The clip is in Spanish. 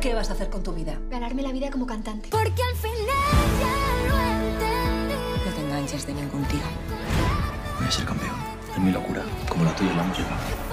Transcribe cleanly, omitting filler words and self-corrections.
¿Qué vas a hacer con tu vida? Ganarme la vida como cantante. Porque al final ya lo entendí. No te enganches de ningún tío. Voy a ser campeón. Es mi locura. Como la tuya, la música.